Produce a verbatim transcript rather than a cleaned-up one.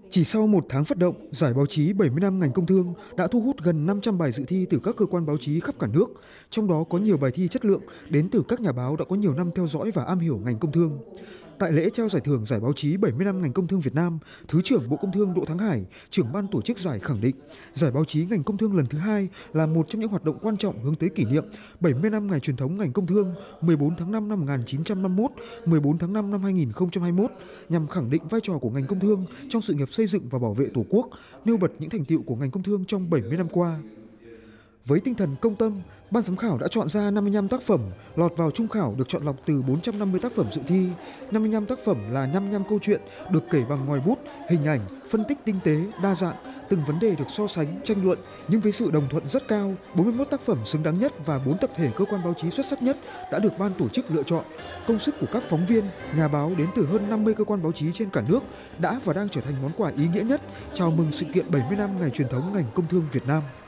Chỉ sau một tháng phát động, Giải báo chí bảy mươi năm ngành công thương đã thu hút gần năm trăm bài dự thi từ các cơ quan báo chí khắp cả nước, trong đó có nhiều bài thi chất lượng đến từ các nhà báo đã có nhiều năm theo dõi và am hiểu ngành công thương. Tại lễ trao giải thưởng Giải báo chí bảy mươi năm ngành công thương Việt Nam, Thứ trưởng Bộ Công Thương Đỗ Thắng Hải, trưởng ban tổ chức giải khẳng định, Giải báo chí ngành công thương lần thứ hai là một trong những hoạt động quan trọng hướng tới kỷ niệm bảy mươi năm ngày truyền thống ngành công thương mười bốn tháng năm năm một nghìn chín trăm năm mươi mốt, mười bốn tháng năm năm hai nghìn không trăm hai mươi mốt, nhằm khẳng định vai trò của ngành công thương trong sự nghiệp xây dựng và bảo vệ Tổ quốc, nêu bật những thành tựu của ngành công thương trong bảy mươi năm qua. Với tinh thần công tâm, ban giám khảo đã chọn ra năm mươi lăm tác phẩm lọt vào trung khảo được chọn lọc từ bốn trăm năm mươi tác phẩm dự thi. năm mươi lăm tác phẩm là năm mươi lăm câu chuyện được kể bằng ngòi bút, hình ảnh, phân tích tinh tế, đa dạng, từng vấn đề được so sánh, tranh luận, nhưng với sự đồng thuận rất cao, bốn mươi mốt tác phẩm xứng đáng nhất và bốn tập thể cơ quan báo chí xuất sắc nhất đã được ban tổ chức lựa chọn. Công sức của các phóng viên, nhà báo đến từ hơn năm mươi cơ quan báo chí trên cả nước đã và đang trở thành món quà ý nghĩa nhất chào mừng sự kiện bảy mươi năm ngày truyền thống ngành công thương Việt Nam.